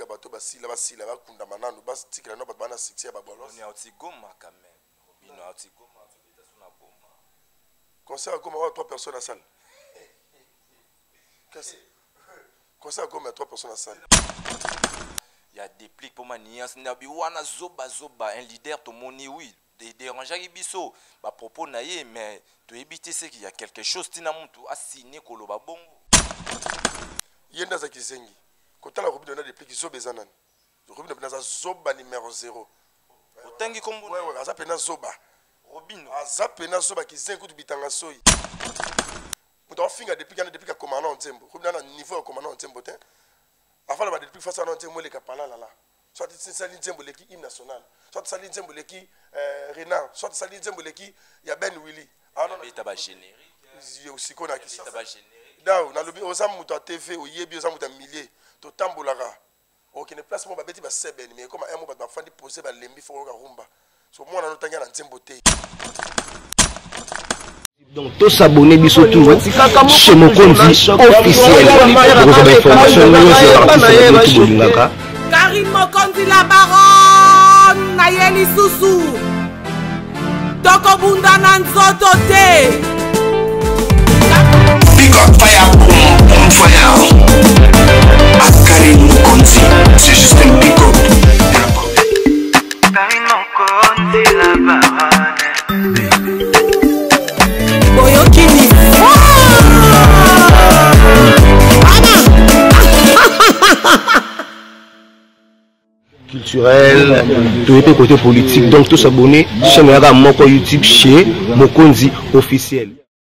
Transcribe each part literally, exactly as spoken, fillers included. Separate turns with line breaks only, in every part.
bato basila basila bakunda manano bastikela no bato bana succès ya babolos.
On est au Goma quand même. Robino au Goma, tu es sur la bombe.
Concert à Goma, trois personnes à salle. Qu'est-ce que concert à Goma, trois personnes à salle.
Il y a des plics pour maniance. Nabiwana zoba zoba un leader to moni oui. Des dérangeants qui biso. Ba propos naie mais tu éviter c'est qu'il y a quelque chose tina muntu a signé koloba bongo.
Yenda za kizengi. Quand la Robino na des plics zoba zanan. Robino na za zoba numéro zéro.
Otangi kombo.
Ouais ouais, aza pena zoba.
Robino.
Aza pena zoba kizengi kutu bitanga soyi. Muto finga depuis qu'il y a depuis qu'il commandant Nzembo. Robino na niveau commandant Nzembo te. Avant la depuis face à Nzembo le kapala là là. Soit c'est ça Nzembo le qui hymne national. Soit ça Nzembo le qui Renan, soit ça Nzembo le qui ya Ben Willy.
Ah non, mais t'as pas générique.
Il aussi qu'on a qui
ça. T'as pas générique.
Dao, na lobi oza muto a T V o yebi oza muto a millier. To tambolara. Ok, ne place mo ba beti ba seben mais comme un mo ba fandi poser ba lembi fo ka rumba. So moi na notanga na Nzembo te.
Donc, tous s'abonner biso tout chez Mokonzi officiel. Vous avez information
Karine Mokonzi la baronne Nayeli Susu Toko Bunda Nanzoto te.
Big up fire, boom, boom fire. À Karine Mokonzi, c'est juste un big up.
Karine Mokonzi la baronne.
culturel, tout était côté politique, donc tous s'abonner chez Moko YouTube chez Mokonzi officiel.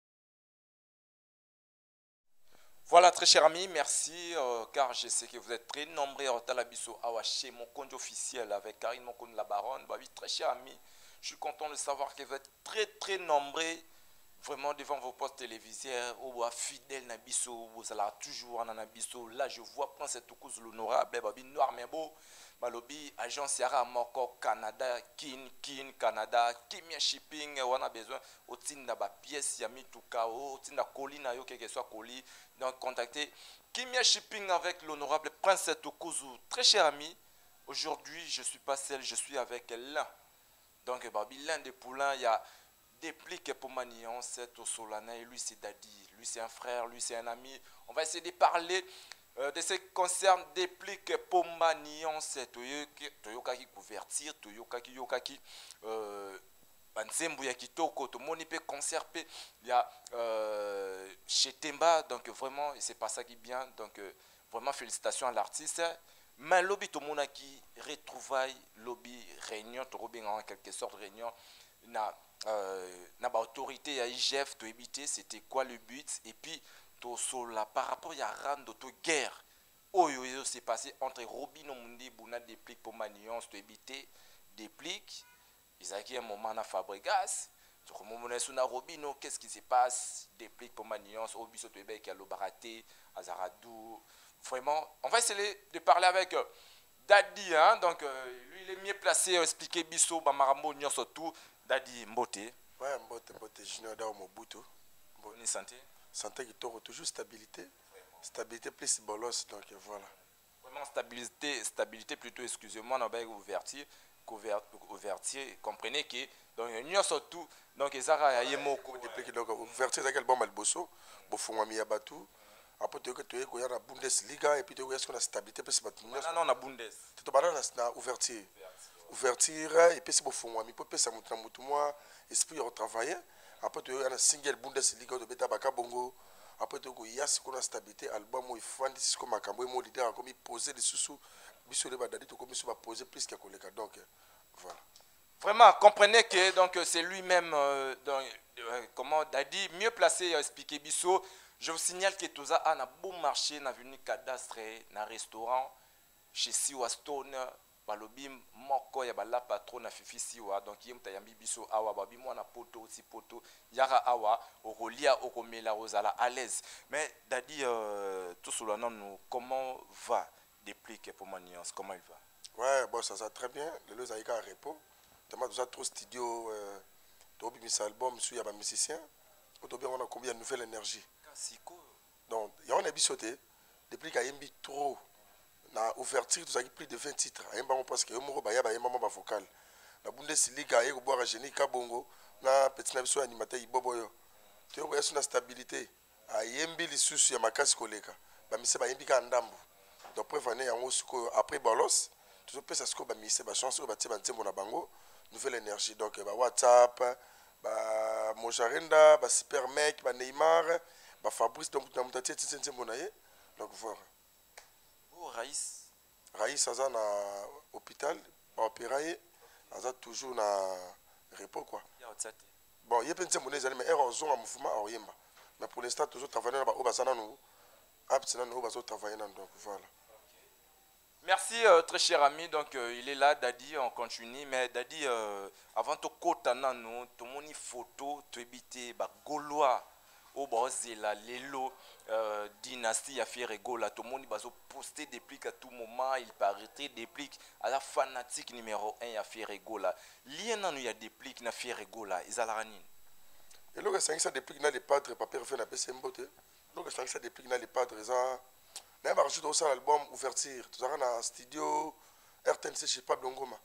Voilà, très chers amis, merci, euh, car je sais que vous êtes très nombreux à Talabiso chez Mokonzi officiel avec Karine Mokonzi la baronne. Bah oui, très chers amis, je suis content de savoir que vous êtes très très nombreux vraiment devant vos postes téléviseurs ou fidèles Nabiso, vous allez toujours en Nabiso. Là, je vois prendre cette cause l'honorable, babi noir mais beau. Malobi, agence Yara Moko Canada, Kin, Kin, Canada, Kimia Shipping, on a besoin, au tinda ba pièce, yami tuka, au tinda colis, na yo, quel que soit colis. Donc, contactez Kimia Shipping avec l'honorable Prince Tokuzu. Très cher ami, aujourd'hui, je ne suis pas seul, je suis avec l'un. Donc, babi, l'un des poulains, il y a des pliques pour Manion, c'est au Solana, et lui, c'est Dadi. Lui, c'est un frère, lui, c'est un ami. On va essayer de parler. Euh, de ce qui concerne des pliques pour Manion, c'est Toyokaki couverture, Toyokaki Yokaki, Banzembu Yakitoko, tout le monde peut conserver. Il y a euh, chez Temba, donc vraiment, c'est pas ça qui est bien. Donc euh, vraiment, félicitations à l'artiste. Mais lobby, tout le monde qui retrouvaille, lobby, réunion, tout le en quelque sorte, réunion, na, euh, na ba autorité à I G F, to éviter, c'était quoi le but, et puis, Sola, par rapport à la d'auto guerre, oh yo yo s'est passé entre Robino Mundi Bouna des pliques pour Manion, to éviter des pliques. Ils ont un moment à Fabregas. Sur le moment où Robino, qu'est-ce qui se passe? Des pliques pour Manion, au biso to ébé qui a l'obaraté, Azaradou. Vraiment, on va essayer de parler avec euh, Dadi, hein. Donc euh, lui il est mieux placé à expliquer biso, Bamarambo, Nyon surtout. Dadi Mbote.
Ouais, Mbote, Mbote, Junior Dao Mobutu.
Bonne santé.
Santé qui t'aura toujours stabilité. Vraiment. Stabilité plus bolos, donc voilà.
Vraiment stabilité, stabilité plutôt, excusez-moi, on va ouverture, ouverture, comprenez que, donc il y a surtout, donc ils ont eu moko.
Donc ouverture, c'est quel bon malbosso, bon fond à Miyabatu. Après tu es que tu es la Bundesliga et puis tu es ce qu'on a stabilité plus maintenant.
Non non la Bundes.
Tu te parles de la ouverture. Ouverture et puis c'est bon fond à mi, peut ça montre mutu moi, esprit de travailler. Après tu as un single Bundesliga de Beta Baka Bongo. Après tu as ce qu'on a stabilité album où il faut dire comme Makambo et leader comme il posait des sous-sous. Biso de Badadi tout comme il va poser plus qu'à collègue. Donc voilà.
Vraiment comprenez que donc c'est lui-même euh, euh, comment Dadi mieux placé à expliquer Biso. Je vous signale que tout ça a un bon marché dans l'avenue Cadastre, dans un restaurant chez Siwa Stone. Balobi moko ya bala patron na fifi siwa donc yem tayambi biso awa babi mwana poto aussi poto yara awa okolia okomela rozala à l'aise mais Dadi euh, tout cela non comment va dépliquer pour Maniance, comment il va?
Ouais bon ça ça très bien le le zaïka repos tellement tout ça trop studio euh to bi mis album sur ya ba musicien to bien on a combien de nouvelle énergie donc il y a on a bisoté depuis qu'il y a trop na ouverture tozalaki plus de vingt titres ayembango parce que yo moko baya bayembamo bavocal na bundesliga aye kobwaka génie kabongo na petit na biso ya animateur ibobo oyo toyokoya so na stabilité ayembi lisusu ya makasi koleka bamise bayembi kaka ndambu donc preuve ane yango sikoyo après bolos tozopesa sikoyo bamise bachance oyo batie banzembo na bango nouvelle énergie donc bawhatsapp bamojarenda basupermec baneymar bafabrice donc na moto atie titi nzembo na ye donc voir
Oh, Raïs.
Raïs aza na hôpital baopéra ye aza toujours na repos quoi bon ye mpe nzembo na ezali mais ere ozonga mouvement aoyemba mais pour l'instant toujours travailler na baoyo baza nanu apte nanu oyo bazotravaille nanu donc voilà.
Merci euh, très cher ami, donc euh, il est là Dadi, on continue, mais Dadi euh, avant de kota nano, tout mon photo, tu habité ba Gaulois au Bozela, Lelo euh, dynastie a fait rigola, tout le monde va poster des plics à tout moment, il paraîtrait des plics à la fanatique numéro un a fait rigola. Lien nano il y a des plics na fait rigola, ils a la ranine.
Et là c'est ça des plics na les padres papier fait na pc mbote. Donc c'est ça des plics na les padres ça. Na ba rajouter aussi l'album ouverture, tu as na studio R T N C chez Pablo Ngoma.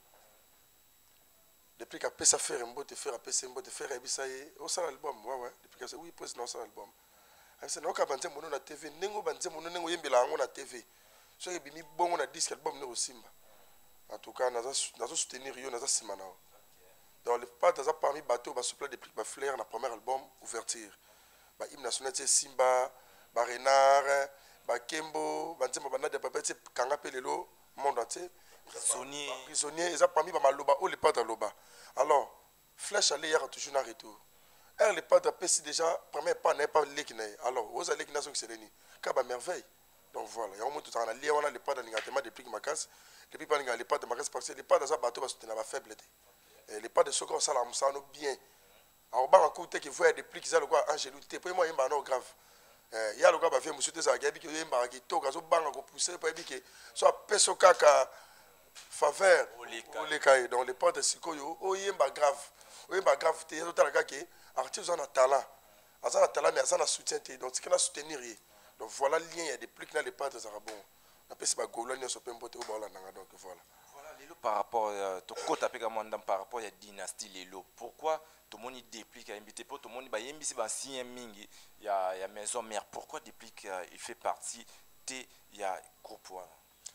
Depuis qu'à Pessa faire un beau te faire à Pessa un beau te faire et puis ça y est, au ça l'album, ouais ouais, depuis que oui président ça l'album. C'est non qu'à banze mon na T V, nengo banze mon nengo yembela ngo na T V. So yebi mi bon on a disque album ne Simba. En tout cas, naza naza soutenir yo naza simana. Dans le pas dans parmi bateau ba souple depuis ba flair na premier album ouverture. Ba hymne national c'est Simba, ba Renard, ba Kembo, banze mo bana de papa c'est kanga pelelo monde entier.
Prisonnier.
Prisonnier, ils ont parmi ma loba, ou les pas de loba. Alors, flèche aller hier toujours en retour. Elle les pas de Pessi déjà, premier pas n'est pas l'équiné. Alors, vous allez qui n'a pas c'est l'éni. Kaba merveille. Donc voilà, il y a un moment tout en allié, on a les pas de l'ingatement depuis que ma casse. Depuis pas les pas de ma casse parce que les pas dans un bateau parce que tu n'as pas faible. Les pas de secours, ça la ça nous bien. Alors, bah, un côté qui voit des plis qui ont le quoi angélité. Pour moi, il y a un grave. Il y a le gars qui a fait monsieur Tezagabi qui est un qui toque, qui bang, qui pousse, qui soit peso kaka. Faveur les cas dans les portes de Sikoyo, oh yemba grave, oh yemba grave, t'es tout à la gake, artiste en a talent, en a talent mais en a soutien, donc c'est qu'on a soutenir. Donc voilà le lien, il y a des plus que dans les portes de Zarabon. On appelle ça Gaulois, sur peu importe où on a donc voilà.
Voilà, Lelo par rapport à ton côté avec un par rapport à la dynastie Lelo, pourquoi tout le monde déplique à inviter pour tout le monde, bah yembi c'est bah si il y a il y a maison mère, pourquoi déplique il fait partie de il y a groupe one.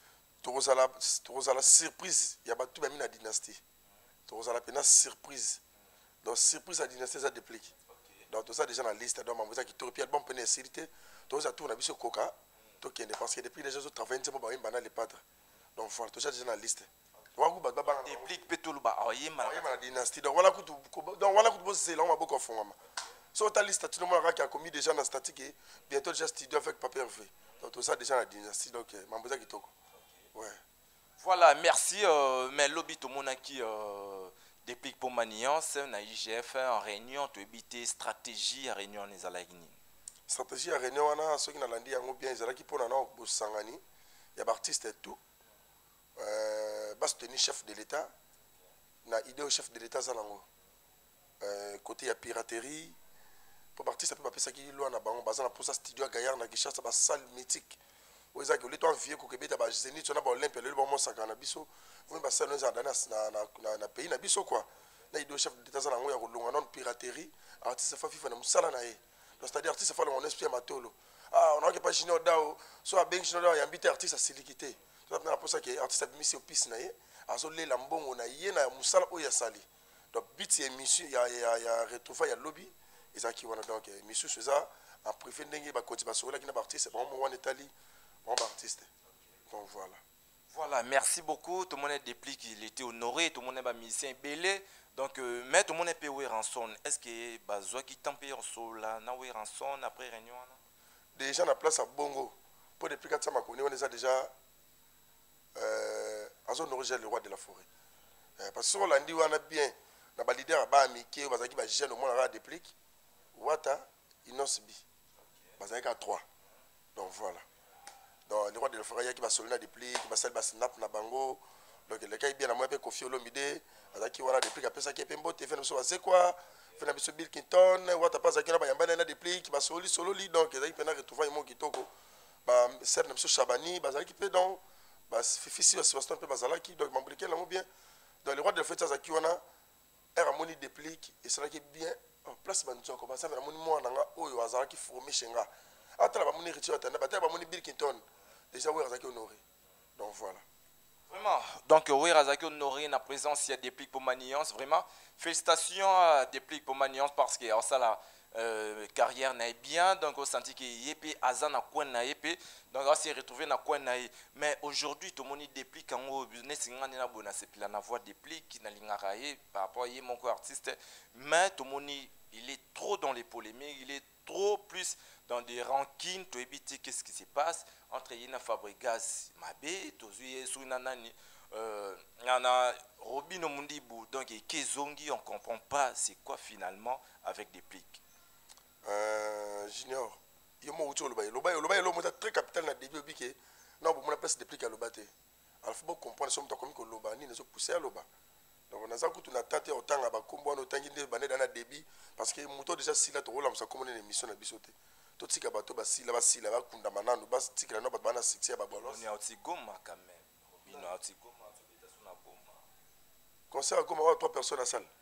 La surprise, il y a pas tout même la dynastie. La peine surprise. Donc surprise la dynastie ça déplique. Donc tout ça déjà dans la liste donc on qui tout puis bon peine sécurité. Tout ça tout na biso coca. Tout qui est parce que depuis déjà je travaille un peu ba yemba na les padres. Donc voilà tout ça déjà dans la liste. Wa ku ba ba
déplique petulu ba yemba
la dynastie. Donc voilà ku donc voilà ku bosser là on va beaucoup fond. Sur ta liste tout le monde qui a commis déjà dans statique et bientôt déjà studio avec papier V. Donc tout ça déjà dans la dynastie donc mamboza qui toko. Ouais.
Voilà, merci. Euh, mais lobby tout le monde qui euh, depuis pour maniance, na I G F en réunion, tu éviter stratégie à réunion les alagini.
Stratégie à réunion, on a ceux qui n'ont pas dit bien, ils ont qui pour nous pour sangani. Il y a artistes et tout. Euh, bas tenir chef de l'État, na idée au chef de l'État zalango. Euh, côté il y a piraterie. Pour artiste peut pas ça qui loin na bango, bazana pour ça studio à Gaillard na Kinshasa ba salle mythique. Vous avez dit que vieux que tu as zénith, tu as l'Olympe, le bon monstre à Nabiso, vous avez ça dans un pays, Nabiso quoi. Là, il doit chef d'État, il y a une piraterie, artiste fa fifa na musala na ye. C'est-à-dire artiste fa on esprit matolo. Ah, on n'a pas Gino Dao, soit ben Gino Dao, il y a invité artiste à silikité. C'est pour ça que artiste a mis au piste na ye, a zolé lambon na ye na musala o ya sali. Donc bit émission, il y a il y a retrouvé il y a lobby, et ça qui wana donc émission c'est ça en privé ndenge ba continuer sur là qui na artiste bon on Italie. Bon artiste. Donc voilà.
Voilà, merci beaucoup. Tout le monde est dépliqué, il était honoré, tout le monde est musicien belé. Donc, euh, mais tout le monde est payé rançon. Est-ce que Bazoua qui t'en paye rançon là, n'a pas rançon après réunion?
Déjà, on a place à Bongo. Pour depuis quatre ans, on est déjà en zone origine le roi de la forêt. Euh, parce que on a dit on a bien, on a leader à Bamiki, on a dit que jeune au moins on a dépliqué. Wata, Inosbi. On a trois. Donc voilà. Donc le roi de la forêt qui va solder des plis, qui va faire snap na bango. Donc le cas est bien à moi peut confier l'omide, à qui voilà des plis après ça qui est pembo, tu fais nous c'est quoi? Fait na Bill Clinton, ou t'as pas à qui na ba yamba na des plis qui va soli solo li donc ils peuvent retrouver mon kitoko. Ba ser na Chabani, ba qui peut donc Fifi Sébastien peut bazalaki donc m'ambriquer là bien dans les rois de fête ça qui on a era moni déplique et ça qui bien en place banjo comme ça moni moi nanga oyo azala qui formé chenga atala ba moni retio atanda ba ba moni Birkington déjà ouais azaki honoré donc voilà
vraiment donc oui Razaki honoré na présence il y a Déplique pour Maniance vraiment félicitations à Déplique pour Maniance parce que ça la Euh, carrière n'a bien donc on sentit que yépi azan na coin na yépi donc on s'est retrouvé na coin na mais aujourd'hui tout le monde déplique en haut business ngani na bona c'est la voix déplique na lingaraye par rapport à mon artiste mais tout le monde il est trop dans les polémiques il est trop plus dans des rankines to éviter qu'est-ce qui se passe entre Yena Fabregas Mabé tozuye suna nani euh na Robino Mundibu donc et Kezongi on comprend pas c'est quoi finalement avec Déplique.
Euh, junior, il y a un peu de loba loba loba très capital na début biké na bo mona place Déplique à loba té al faut comprendre somme ta comme que loba ni ne se pousser à loba donc on a ça que na tante autant ba kombo na tangi ndé bané dans na débit parce que moto déjà si la to rola msa comme une émission na bisoté to tika bato ba si la ba si la ba kunda manando ba tika na ba bana six ba bolos
on est outi goma quand même Robino outi goma to beta sona goma
concert comme avoir trois personnes à salle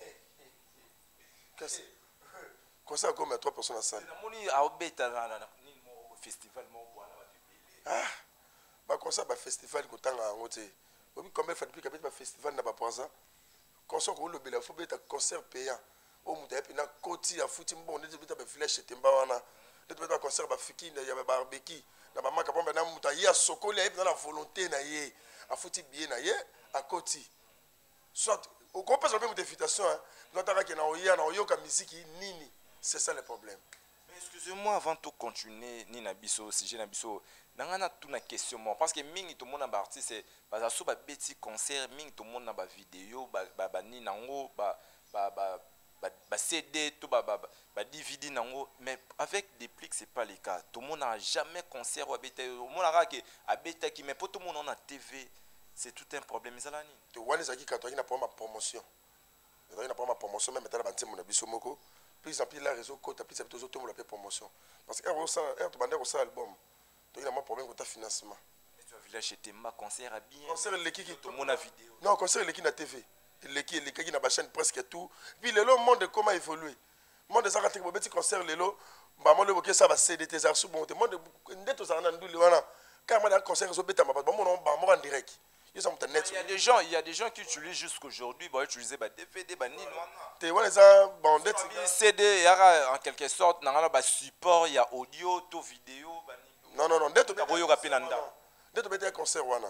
qu'est-ce concert comme à trois personnes à salle
moni a beta na ni mo festival mo bwana ba bibele
ah ba concert ba festival ko tanga ngote obi comme fait depuis que ba festival na ba poisa concert ko lo bela faut beta concert payant o muta epi na koti ya futi mbon de beta ba flash temba wana de beta concert ba fiki na ya ba barbecue na ba maka pombe na muta ya sokoli epi na la volonté na ye a futi bien na ye a koti soit au gros pas de invitation hein n'entendra que na oya na oyoka musique nini c'est ça le problème.
Mais excusez-moi avant de continuer ni na biso si j'ai na biso nangana tout na question parce que mingi tout monde na artiste c'est parce que so ba beti concert mingi tout monde na ba vidéo ba ba ni nango ba ba ba ba C D tout ba ba ba D V D nango mais avec Déplique c'est pas le cas tout le monde n'a jamais concert ou abeta au monde a que abeta qui mais pour tout le monde on a T V c'est tout un problème ça là ni
to wani zaki quand on a pas ma promotion on a pas ma promotion même maintenant ba mon biso moko plus en plus la réseau côté plus habitué tout le monde la promotion parce que er ça er to bander ça album donc il a un problème côté financement
mais tu as vu là chez Temba concert à bien
concert l'équipe qui
tout le monde a vidéo
non concert l'équipe na T V l'équipe l'équipe qui na ba chaîne presque tout puis le monde comment évoluer monde ça quand petit concert lelo ba mo le boké ça va C D T ça sous bon monde ndeto ça na nduli wana car moi concert zo beta ba ba mo ba mo en direct. Il y a
des gens, il y a des gens qui utilisent jusqu'aujourd'hui, bah utiliser bah D V D, bah ni
tu vois ça, bon,
C D, il y a en quelque sorte, dans le support, il y a audio, tout vidéo, bah ni.
Non non non, dès que
tu as rapinanda.
Dès que tu as un concert wana,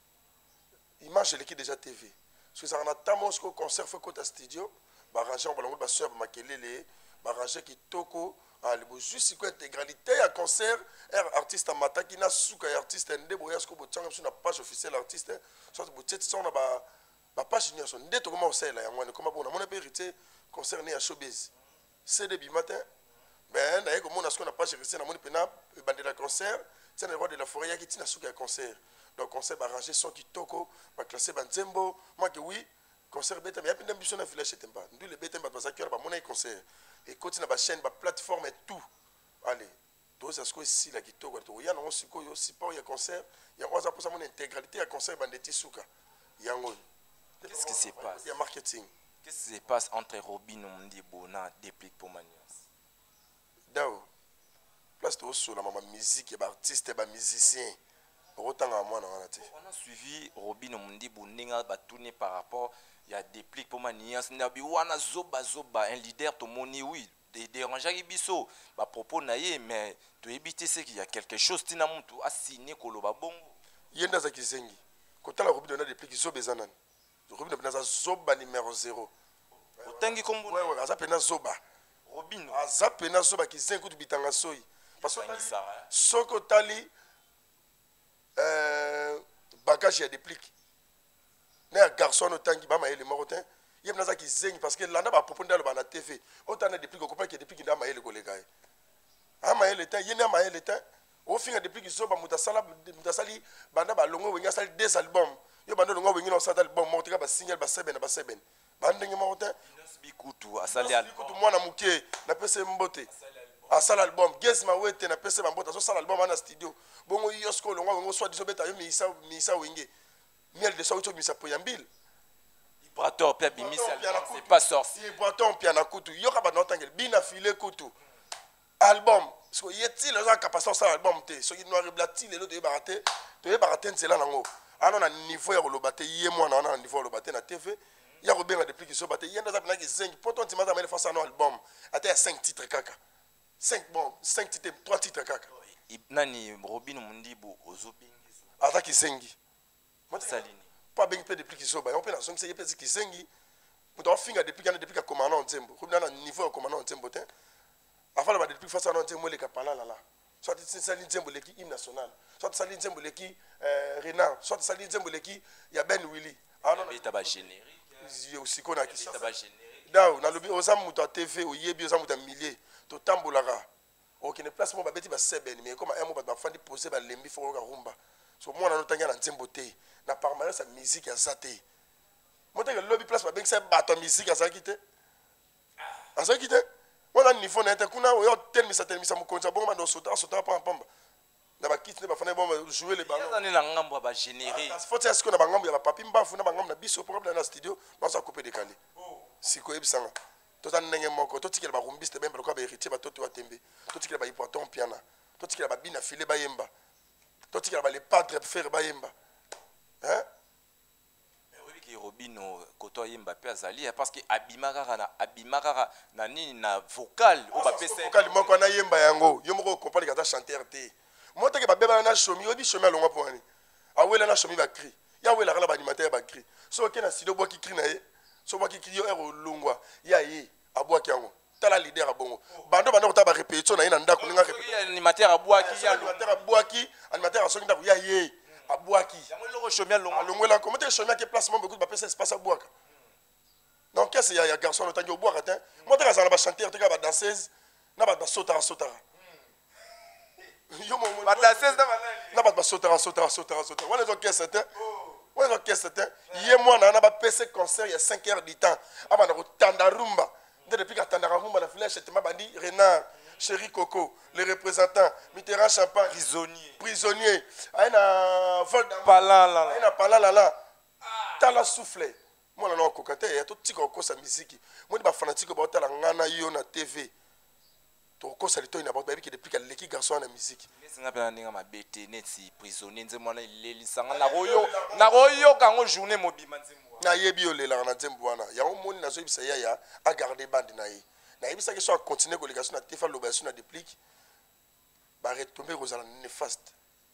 image l'équipe déjà T V. Parce que ça on a tellement ce concert fait côté studio, bah ranger on va bah soeur makelele, bah ranger qui toko. Ah, le juste quoi intégralité à concert artiste mata qui n'a souka artiste ndebo yasko botanga sur la page officielle artiste soit botet ça on a ba ba page ni son ndeto comment ça là yango comment bon on a hérité concert ni à showbiz c'est début matin ben d'ailleurs comme on a ce qu'on a page officielle na moni pena bande de concert c'est le roi de la forêt qui tina souka concert donc concert ba ranger son qui toko ba classer ba nzembo moi que oui concert beta mais y a plein d'ambition na village temba ndu le beta ba ça qui ba mon concert et continue la chaîne la plateforme et tout allez tout ça ce que si la kito quoi il y a non aussi quoi support il y a concert il y a onze pour cent mon intégralité à concert bandeti souka yango
qu'est-ce qui se passe
il y a marketing
qu'est-ce qui se passe entre Robino Mundibu na Déplique pour Maniance
dao place to sur la maman musique et ba artiste et ba musicien autant à moi on
a suivi Robino Mundibu ninga ba tourner par rapport il y a Déplique pour Maniance nabi wana zoba zoba un leader to moni oui des dérangeants biso ba propos naie mais to éviter c'est qu'il y a quelque chose tina mutu a signé koloba bongo
yenda za kizengi kotala Robino na Déplique zoba zanan Robino na zoba numéro zéro
otangi kombo
ouais ouais azapena zoba
Robino
azapena zoba kizengi kutu bitanga soyi parce que
ça
soko tali euh bagage ya Déplique na garçon otangi ba maele marotin yem na za ki zengi parce que landa ba propos ndalo ba na T V otana Déplique ko pa ki Déplique nda maele ko lega a maele ta yena maele ta o finga Déplique zo ba mutasala mutasali banda ba longo wenga sali deux albums yo banda longo wenga na sali album mo tika ba signal ba seben ba seben banda ngi marotin
bikutu asali album
bikutu mwana muke na pese mbote asala album Gez Mawete na pese bambota so sala album ana studio bongo yosko longo bongo soit diso beta yo misa misa wenge miel de sauto misa poyambil
vibrateur pe bimisa c'est pas sorcier
vibrateur piano kutu yoka ba notangel bina file kutu album so yeti le za capacité sala album te so noir et blanc le de baraté to baraté nzela nango ana na niveau ya lobate ye mwana ana na niveau lobate na T V ya ko benga depuis que so bate yenda za pinaki cinq pourtant tu m'as amené face à un album ata cinq titres kaka cinq bon cinq titres trois titres kaka
nani Robin Mundibu ozobingi
ata kisengi
salini
pas bengi pe depuis que so ba on peut na songi c'est pe kisengi muto finga depuis kana depuis ka commandant nzembo Robin na niveau ya commandant nzembo te afala ba depuis face à un nzembo le kapala la la soit c'est ça nzembo le ki hymne national soit ça nzembo le ki Renan soit ça nzembo le ki ya Ben Willy
ah non mais taba générique
aussi qu'on a qui
ça taba générique
daw na lobi oza muto T V oyebi oza muto millier to tambolaka ok ne place mo ba beti ba seben mais comme un mo ba fandi poser ba lembi fo ka rumba so mo na no tanga na nzembo te na parmaire sa musique ya zate mo tanga lobi place ba bengisa bato musique ya zakite azakite mo na niveau na kuna yo tel mi sa tel mi sa mo konza bon ma no sota sota pa pamba na ba kit ne ba fana bon jouer les ballons
na na ngambo ba générique
faut est-ce que na ba ngambo ya ba papi mbafu na ba ngambo na biso problème na studio ba sa couper décalé siko ebisanga toza ndenge moko totikela ba rumbiste bemba ko ba héritier ba toto wa tembe totikela ba ipoton piana totikela ba bina filé ba yemba totikela ba les padres faire ba yemba hein
mais oui ki Robino koto yemba pe azali parce que abimaka na abimaka na nini na vocal o ba pesa
vocal moko na yemba yango yo moko comprendre ka ta chanteur te moteke ba beba na chomi obi chomi alonga poani awela na chomi ba cri ya wela kala ba animateur ba cri so ke na studio bo ki cri na ye so ba ki cri yo ero longwa ya ye abwa ki yango tala leader abongo bando bando ta ba répétition na ye na ndako linga répétition
animateur abwa ki ya
animateur abwa ki animateur asoki ndako ya ye abwa ki
yango loko chomi alonga
alongwela ko moteke chomi ke placement beaucoup ba pesa espace abwa ka donc qu'est-ce ya ya garçon no tangi obwa ka te moteke za na ba chanteur te ka ba danseuse na ba sotara sotara yo mo
ba danseuse na banani
na ba sotara sotara sotara sotara wana zo kesa te wana zo kesa te ye mwana na ba pesa concert ya cinq heures du temps aba na ko tanda rumba depuis que tanda rumba na flèche te ma bandi Renard Chéri Coco les représentants Mitterrand Champagne
prisonnier
prisonnier aina vol
palala
aina palala la tala souffler moi na ko kate ya to tika ko sa musique moi ba fanatique ba tala ngana yo na T V to ko sa lito ina ba depuis que leki garçon na musique
singa pe ndinga mabete neti prisonnier nzemwana ileli sanga na royo na royo kango journée mobima nzemwa
na yebi yo lela na nzembo wana ya omoni na zo bisa ya ya a garder bande na ye na yebisa ke so continuer collocation na tefa lobation na déplique ba retomber rozala néfaste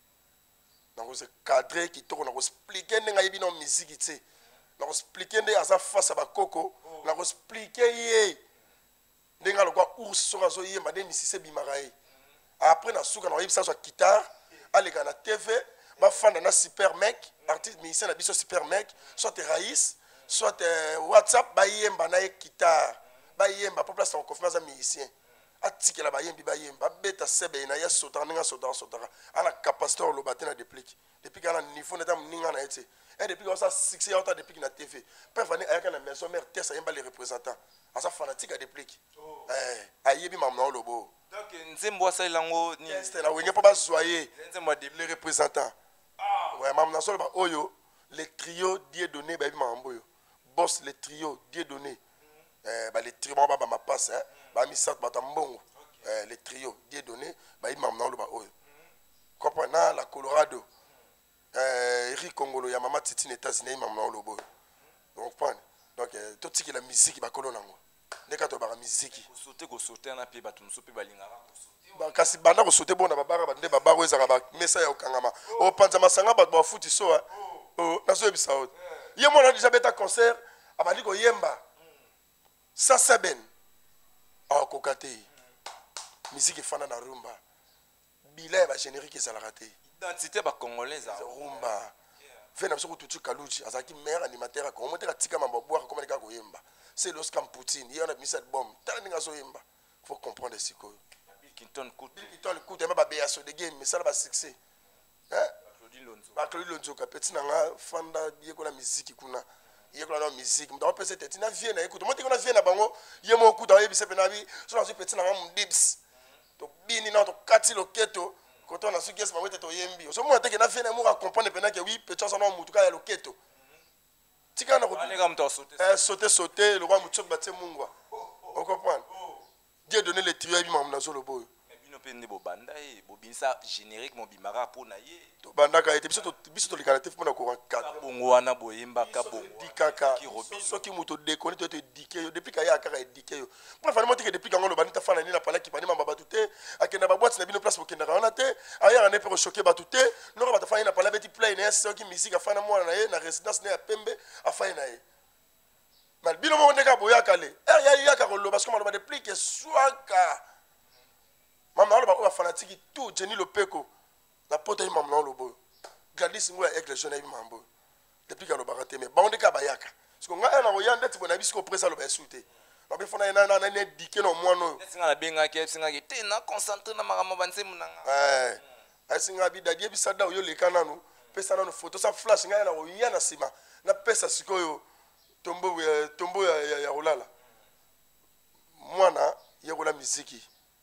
na ko se cadrer qui to na ko expliquer ndenge yebi na musique tse na ko expliquer ndenge asa face à ba koko na ko expliquer ye ndenge alokwa ours so razo ye made misise bimaraye après na suka na yebisa so guitare aleka na T V ba fanda na super mec artiste musicien na biso super mec soit Raïs soit WhatsApp ba yemba na guitare ba yemba pour place en confiance musicien atikela ba yembi ba yemba beta sebe na ya sotara nga sotara sotara ala capacité lo bater na déplique depuis qu'à niveau na ninga na été et depuis que ça succès autant depuis na T V peut venir avec la maison mère test yemba les représentants à sa fanatique à déplique eh ayebi mamna lobo
donc nzembo sa lango ni
test na wenge pa ba soyer les représentants ouais mamna solo ba oyo les trio die donné ba bi mamboyo boss les trio die donné eh ba les trio ba ba ma passe hein ba mi sat ba tambongo eh les trio die donné ba bi mamna lo ba oyo comprendre la Colorado euh Eric Congolo ya mama titi na États-Unis mamna lo bo donc comprendre donc tout ce qui la musique ba kolona ngo ndeka to ba musique
sauter ko sauter na pe ba tumso pe balingara ko sauter
ba kasi banda ko sauter bona babara bande babaro ezaka ba mesa ya okangama o panza masanga ba ba futi so oh nazo ebisa o ye mona déjà beta concert abandi ko yemba ça seben a kokate musique fana na rumba bila ba générique ça la raté
identité ba congolaise
rumba vena biso kututu kaluji azaki meilleur animateur ko monter katika mambo boire comme ka ko yemba c'est l'Oscar Poutine il y a une mise bombe tala ninga zo yemba faut comprendre siko
Kilton Couté
Kilton Couté ba ba so de game mais ça va succès hein ba Claude Lonzo ka petit nanga fanda yeko la musique kuna yeko la musique mda pese tetina vie na écoute moi te kona vie na bango yemo kuta yebi se penabi so na petit nanga mdips to bini na to kati loketo koto na suki esma wete to yembi so mo teke na fena mo ka comprendre pena que oui peut ça na mutuka ya loketo tika na ko eh sauter sauter le roi mutsok batie mungwa on comprend Dieu donner les tuyaux bi mam na zo lobo
bino pe ndebo banda e bobinsa générique mo bimara po na ye
to banda ka ete biso to biso to likala te fona ko quatre
bongo wana boyemba ka bongo
dikaka so ki muto déconner to te dike depuis ka ya kaka dike yo pour faire monter que depuis quand on le banita fana ni na pala ki pani mamba batute akenda ba boîte na bino place bokenda ona te aya na pe choquer batute no ba fana na pala beti play na so ki musique afana mo na ye na résidence na pembe afana na ye mal bino mo ndeka boya kale er ya ya ka lo parce que mo ba depuis que swaka mama on ba fanatique tout Jenny Lopeko la pote yi mamna lobo Gladys ngwa avec les jeunes yi mambo depuis ka lo baraté mais ba on ndeka bayaka parce que nga na oyanda ti bona bisko presa lo ba souté ba be fona na na na dike no mo no
singa la benga ke singa ke te na concentré na makamo banse munanga
eh ai singa bi dadie bi sada yo le kananu pesa na no photo sa flash nga na oyana sima na pesa sikoyo tombo tombo ya ya rolala mwana yekola muziki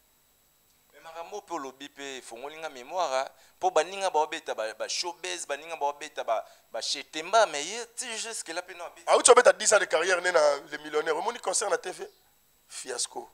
makambo pe lobi pe fongolinga mémoire po baninga ba obeta ba showbiz baninga ba obeta ba ba chetemba mais ye ti juste que la pe no abi
ah tu obeta dix ans de carrière né na les millionnaires mon concert na T V fiasco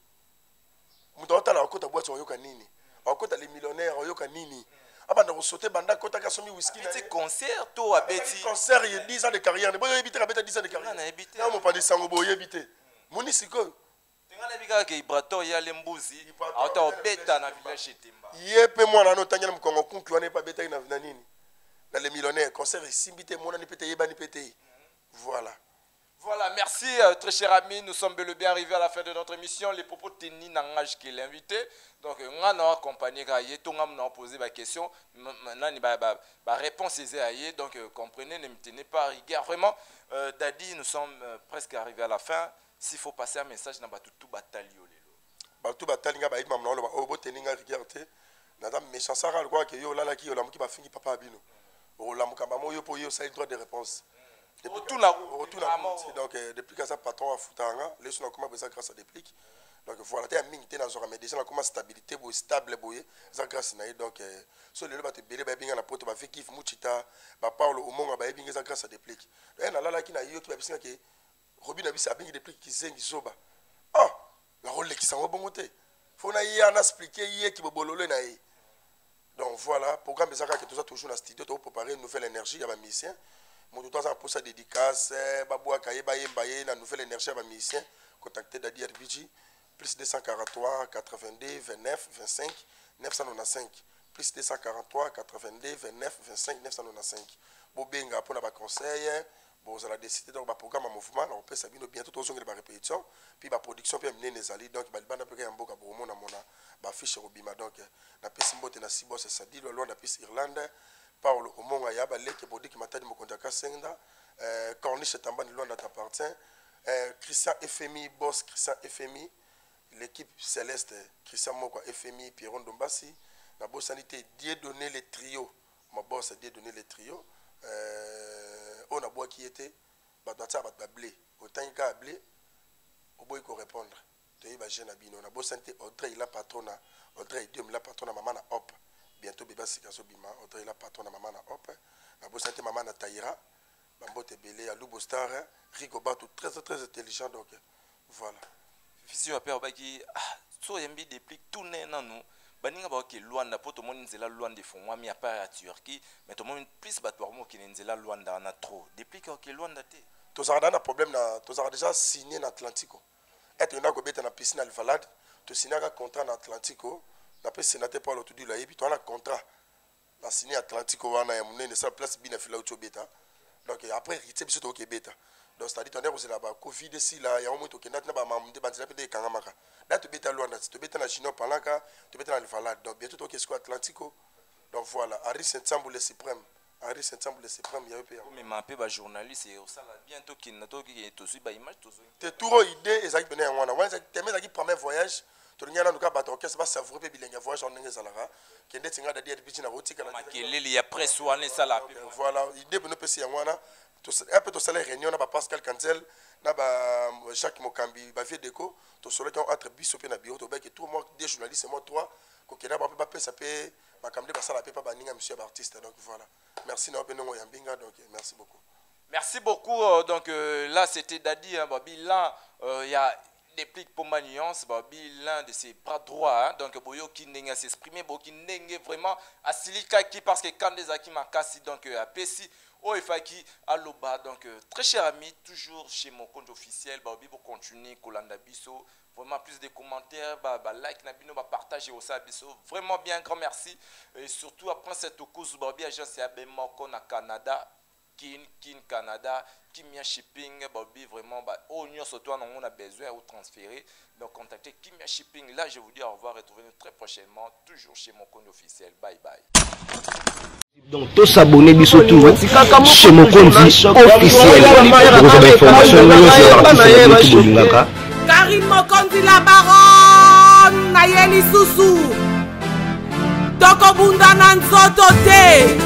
muto otala okota boîte oyoka nini okota les millionnaires oyoka nini abanda ko sauter banda kota ka somi whisky na
petit concert to abeti
concert il y a dix ans de carrière ne boyo ebiter abeta dix ans de carrière
na ebiter
na mo pandi sango boyo ebiter moni siko
ngana bika ke Ibrato ya lembuzi auta obeta na village chetemba
ye pe mwana no tangela mkongo kunki wana pa beta na na nini na les millionnaires concert isimbite mwana ni pete yeba ni pete voilà.
Voilà, merci euh, très cher ami, nous sommes bel et bien arrivés à la fin de notre émission. Les propos tenus n'engagent que l'invité. Donc, on a accompagné Gaïe, tout le monde a posé ma question. Maintenant, il y a réponse à Gaïe. Donc, euh, comprenez, ne me tenez pas à rigueur. Vraiment, euh, Dadi, nous sommes euh, presque arrivés à la fin. S'il faut passer un message, dans tout bataille.
Tout bataille, bah, il m'a demandé, oh, bon, tenir à rigueur, madame, mais ça sert à quoi que yo là là qui yo là qui va finir papa abino. Oh, là, mon yo pour yo, ça a le droit de réponse. Depuis
retour là
donc depuis que ça patron a foutanga les gens comment ça grâce à des pliques donc voilà t'es ming t'es dans mais déjà comment stabilité bo stable boye ça grâce na donc so le ba te belé ba binga na poto ba fait kif muchita ba Paulo au monga ba binga ça grâce à des pliques et na lala ki na yo ki ba bisinga ke Robin na bisa binga des pliques ki zengi soba ah la rôle qui s'en va bon côté faut na y en expliquer hier qui bololo na yi donc voilà programme ça que tout ça toujours dans studio pour préparer une nouvelle énergie à ba musicien mon tout temps pour sa dédicace babou kaye baye baye la nouvelle énergie à ba musicien contacter Dadi R B G plus deux cent quarante-trois quatre-vingt-deux vingt-neuf vingt-cinq neuf cent quatre-vingt-quinze plus deux cent quarante-trois quatre-vingt-deux vingt-neuf vingt-cinq neuf cent quatre-vingt-quinze bobenga pour na ba conseil bon vous allez décider donc ba programme en mouvement on peut sabino bientôt tous on ba répétition puis ba production puis amener les alliés donc ba bana pe ya mboka bo mona mona ba fiche robima donc na pesi mbote na sibo c'est ça dit le long na pesi Irlande Paulo Omonga Yaba Leke Bodi qui m'a dit Mokondaka Senda, Corniche Tambani Luanda t'appartient, Christian F M I, boss Christian F M I, l'équipe céleste Christian Moko F M I, Pierron Dombassi, la boss sanité Dieu donné les trios, ma boss a Dieu donné les trios, on a bois qui était, Badata Bat Blé, autant il y a blé, au bois il faut répondre, tu es jeune abino, on a boss sanité Audrey la patrona, Audrey Dieu la patrona, maman na hop. Bientôt bébé sikaso bima Audrey la patron na maman na hop na bosante maman na Taïra bambote belé à Lubo Star Rigo Bato très très intelligent donc voilà
fisi wa père baki ah so yembi déplique tout né nanu baninga ba ke Luanda poto moni nzela Luanda font moi mi à part à Turquie mais tout monde plus batwa mo ki nzela Luanda na trop déplique ke Luanda te
to ça a un problème na to ça déjà signé na Atlantico être na ko beta na piscine al Valade to signé un contrat na Atlantico. D'après sénateur Paul Autodu là et puis toi on a contrat la signé Atlantico wana ya munene sa place bina fila ucho beta donc après rité biso to ke beta donc c'est à dire on est aussi là-bas covid ici là ya omo to kenda na ba mamde bandila pe kanga maka là to beta Luanda to beta na Chino Palaka to beta na Valade donc bientôt to ke sco Atlantico donc voilà Henri Saint-Samboul le suprême Henri Saint-Samboul le suprême ya pe
mais ma pe ba journaliste et ça là bientôt qui na to ki to su ba image to
te touro idée ezaki bena wana wana te mais ezaki premier voyage tolingi na nduka bato orchestre ba savourer pe bilenge voyage en ndenge zalaka kende tinga da dia depuis na rotika na
makelele ya presse wana sala
voilà idée beno pesi yangwana to un peu to sala réunion na ba Pascal Canzel na ba Jacques Mokambi ba vie déco to solo qui ont entre biso pe na bureau to ba que tout moi des journalistes et moi trois ko kena ba ba pe ça pe ba kamde ba sala pe pa ba ninga monsieur artiste donc voilà merci na openo yambinga donc merci beaucoup.
Merci beaucoup. Euh, donc euh, là, c'était Dadi. Hein, Babi, là, il euh, y a des pliques pour ma nuance. Babi, l'un de ses bras droits. Hein, donc, Boyo qui n'est s'exprimer, Boyo qui n'est vraiment à Silikaki parce que quand des aki makasi, donc à Pessi, au Efaki, à Loba. Donc, euh, très cher ami, toujours chez mon compte officiel. Babi, pour continuer, Kolanda Bisso. Vraiment plus de commentaires, bah, bah, like, nabino, bah, partager au Sabiso. Vraiment bien, grand merci. Et surtout, après cette cause, Babi, agence A B Moko na Canada. Kin, Kin Canada, Kimia Shipping, Bobby, vraiment, bah, au Union surtout, on a besoin ou transférer. Donc, contactez Kimia Shipping. Là, je vous dis au revoir. Retrouvez-nous très prochainement, toujours chez mon compte officiel. Bye bye.
Donc, tous s'abonner, bisous tout chez mon compte officiel. Vous avez information,
Karine Mokonzi la baronne, Nayeli Susu. Toko Bunda Nanzoto te.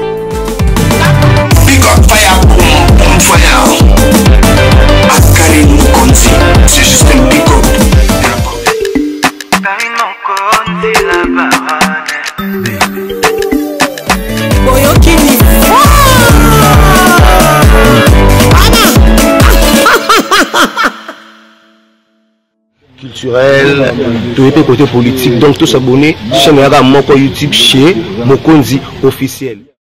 Big up fire, boom, boom fire. Karine Mokonzi, c'est juste un big up.
Karine Mokonzi la baronne.
Boyo Kini.
Culturel, tout était côté politique. Donc, tous s'abonner, chaîne Moko YouTube chez Mokonzi officiel.